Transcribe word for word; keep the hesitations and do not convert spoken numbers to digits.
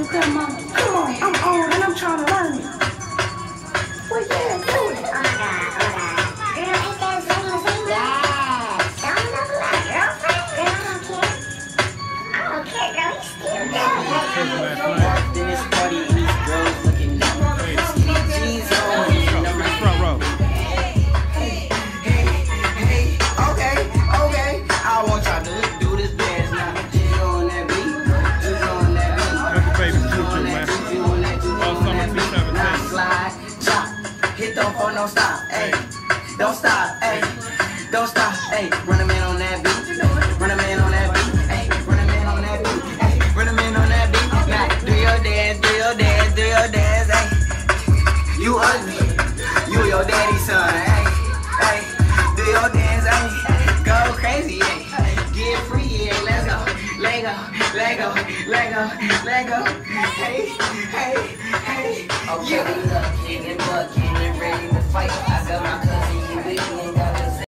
grandma. Come on, I'm old and I'm trying to learn it. Well, yeah, do it. Oh my God, oh my God. Girl, ain't that same as same? Yes. Don't look like girlfriend. Girl, I don't care. I don't care, girl. He's still there. In this party, and these girls looking down. Skinny jeans on, and I'm like, front row. hey, hey, hey, okay, okay. I want y'all to do this dance now. Jizz on that beat, jizz on that beat. That's the baby Jizz choo-choo, on that man. beat, jizz on that, jizz All on summer that two beat. seventeen. Now slide, chop, hit the phone, don't stop, hey, don't stop, hey, don't stop, hey. Run a man on that beat, run a man on that beat, hey, run a man on that beat, hey, run a man on that beat. Now do your dance, do your dance, do your dance, hey. You ugly, you your daddy's son, hey, hey. Do your dance, hey, go crazy, hey. Get free, yeah, let's go. Lego, Lego, Lego, Lego. Hey, hey, hey. Okay, look, kid, look, kid.